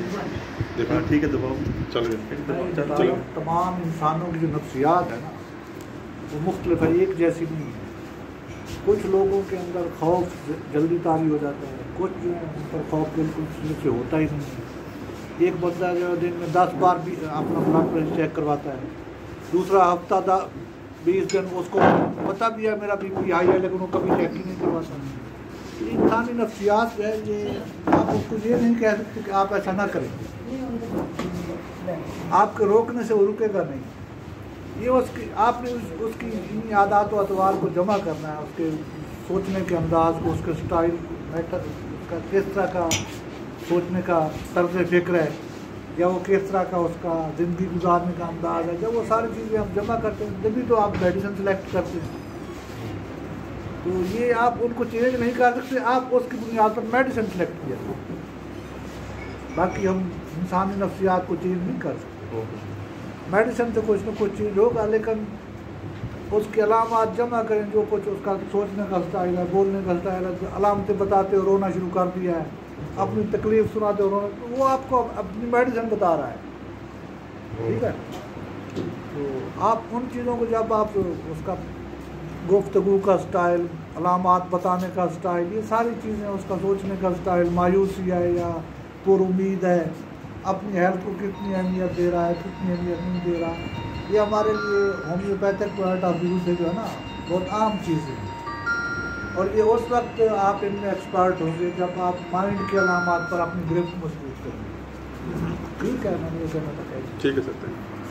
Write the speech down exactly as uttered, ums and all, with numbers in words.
دیکھا ٹھیک ہے دباؤ چل گئے. تمام انسانوں کی جو نفسیات ہے نا وہ مختلف ہے، ایک جیسی نہیں ہے. کچھ لوگوں کے اندر خوف جلدی طاری ہو جاتا ہے، کچھ جو ہے ان پر خوف بالکل شروع سے ہوتا ہی نہیں ہے. ایک بندہ جو ہے دن میں دس بار بھی اپنا بلڈ پریشر چیک کرواتا ہے، دوسرا ہفتہ دا بیس دن اس کو پتہ بھی ہے میرا بی پی ہائی ہے لیکن وہ کبھی چیک ہی نہیں کرواتا. انسانی نفسیات جو ہے یہ آپ اس کو یہ نہیں کہہ سکتے کہ آپ ایسا نہ کریں، آپ کے روکنے سے وہ رکے گا نہیں. یہ اس کی آپ نے اس, اس کی انہی عادات و اطوار کو جمع کرنا ہے، اس کے سوچنے کے انداز کو، اس کے سٹائل میٹر، اس کا کس طرح کا سوچنے کا طرز فکر ہے، یا وہ کس طرح کا اس کا زندگی گزارنے کا انداز ہے. جب وہ ساری چیزیں ہم جمع کرتے ہیں جبھی تو آپ میڈیسن سلیکٹ کرتے ہیں. تو یہ آپ ان کو چینج نہیں کر سکتے، آپ اس کی بنیاد پر میڈیسن سلیکٹ کیا. باقی ہم انسانی نفسیات کو چینج نہیں کر سکتے. میڈیسن سے کچھ نہ کچھ چینج ہوگا لیکن اس کے علامات جمع کریں، جو کچھ اس کا سوچنے کا سٹائل ہے، بولنے کا سٹائل ہے، علامتیں بتاتے ہو رونا شروع کر دیا ہے، اپنی تکلیف سناتے ہو رونا، وہ آپ کو اپنی میڈیسن بتا رہا ہے. ٹھیک ہے، تو آپ ان چیزوں کو جب آپ اس کا گفتگو کا سٹائل، علامات بتانے کا سٹائل، یہ ساری چیزیں اس کا سوچنے کا سٹائل، مایوسی ہے یا پر امید ہے، اپنی ہیلتھ کو کتنی اہمیت دے رہا ہے، کتنی اہمیت نہیں دے رہا، یہ ہمارے لیے ہومیوپیتھک پوائنٹ آف ویو سے جو ہے نا بہت عام چیز ہے. اور یہ اس وقت آپ ان میں ایکسپرٹ ہوں گے جب آپ مائنڈ کے علامات پر اپنی گرفت مضبوط کریں گے. ٹھیک ہے، میں نے یہ کہنا تھا. ٹھیک ہے سر.